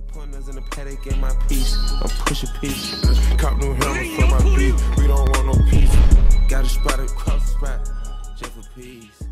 Pointers in the paddock in my piece. I'm pushing peace. Cop new helmet for my beat. We don't want no peace. Got a spot across the spot. Just for peace.